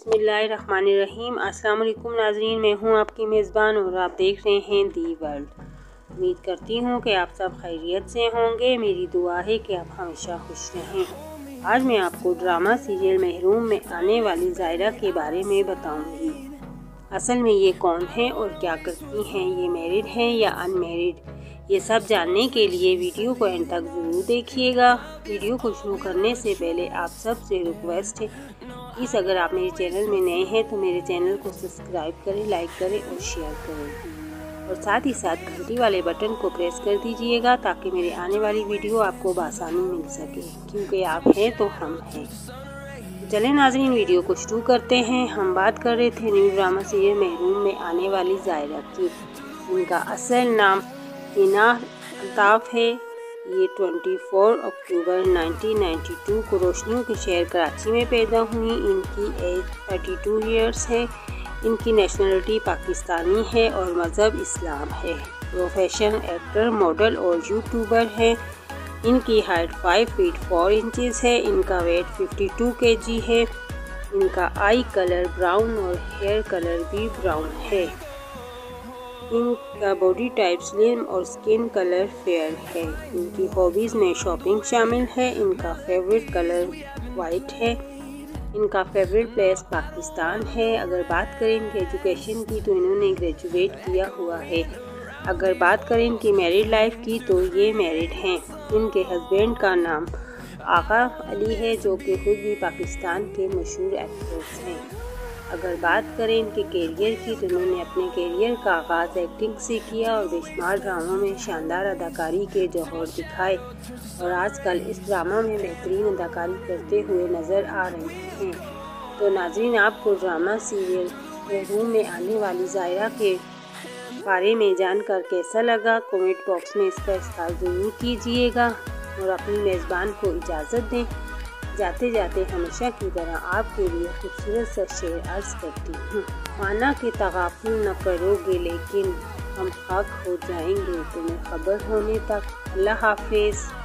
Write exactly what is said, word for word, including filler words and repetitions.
बिस्मिल्लाहिर्रहमानिर्रहीम। अस्सलाम वालेकुम नाज़रीन, मैं हूं आपकी मेज़बान और आप देख रहे हैं दी वर्ल्ड। उम्मीद करती हूं कि आप सब खैरियत से होंगे। मेरी दुआ है कि आप हमेशा खुश रहें। आज मैं आपको ड्रामा सीरियल महरूम में आने वाली ज़ायरा के बारे में बताऊंगी। असल में ये कौन है और क्या करती हैं, ये मैरिड हैं या अनमैरिड, ये सब जानने के लिए वीडियो को एंड तक ज़रूर देखिएगा। वीडियो को शुरू करने से पहले आप सब से रिक्वेस्ट है, प्लीज़ अगर आप मेरे चैनल में नए हैं तो मेरे चैनल को सब्सक्राइब करें, लाइक करें और शेयर करें और साथ ही साथ घंटी वाले बटन को प्रेस कर दीजिएगा ताकि मेरे आने वाली वीडियो आपको बआसानी मिल सके, क्योंकि आप हैं तो हम हैं। चलें नाज़रीन, वीडियो को शुरू करते हैं। हम बात कर रहे थे न्यू ड्रामा सीरियल महरूम में आने वाली ज़ायरा की। इनका असल नाम हिना अल्ताफ़ है। ये चौबीस अक्टूबर उन्नीस सौ बानवे को रोशनियों के शहर कराची में पैदा हुई। इनकी एज बत्तीस इयर्स है। इनकी नेशनलिटी पाकिस्तानी है और मज़हब इस्लाम है। प्रोफेशन एक्टर, मॉडल और यूट्यूबर है। इनकी हाइट पाँच फीट चार इंचेस है। इनका वेट बावन केजी है। इनका आई कलर ब्राउन और हेयर कलर भी ब्राउन है। इनका बॉडी टाइप स्लिम और स्किन कलर फेयर है। इनकी हॉबीज़ में शॉपिंग शामिल है। इनका फेवरेट कलर वाइट है। इनका फेवरेट प्लेस पाकिस्तान है। अगर बात करें इनके एजुकेशन की तो इन्होंने ग्रेजुएट किया हुआ है। अगर बात करें इनकी मैरिड लाइफ की तो ये मैरिड हैं। इनके हस्बैंड का नाम आगा अली है, जो कि खुद भी पाकिस्तान के मशहूर एक्टर्स हैं। अगर बात करें इनके कैरियर की तो इन्होंने अपने कैरियर का आगाज़ एक्टिंग से किया और बेशुमार ड्रामों में शानदार अदाकारी के जौहर दिखाए और आजकल इस ड्रामा में बेहतरीन अदाकारी करते हुए नज़र आ रहे हैं। तो नाज़रीन, आपको ड्रामा सीरियल महरूम में आने वाली ज़ायरा के बारे में जानकर कैसा लगा, कमेंट बॉक्स में इसका इज़हार ज़रूर कीजिएगा और अपनी मेज़बान को इजाज़त दें। जाते जाते हमेशा की तरह आपके लिए खूबसूरत सा शेर अर्ज़ करती हूँ। माना कि तगाफुल न करोगे लेकिन हम खाक हो जाएंगे तुम्हें खबर होने तक। अल्लाह हाफिज़।